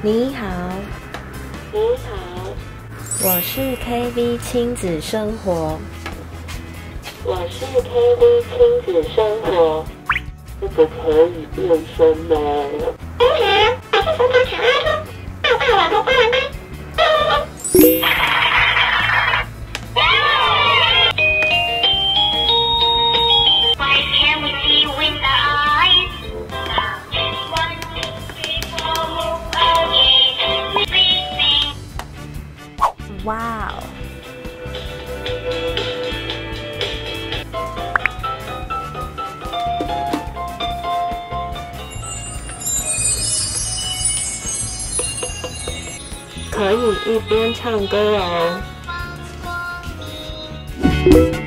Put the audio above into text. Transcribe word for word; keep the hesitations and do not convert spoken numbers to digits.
你好， 你好， 我是 K V 亲子生活。 我是 K V 亲子生活，这个可以变身吗？你好，我是福卡卡拉抱抱我的爸妈。 哇哦！ 可以一边唱歌哦。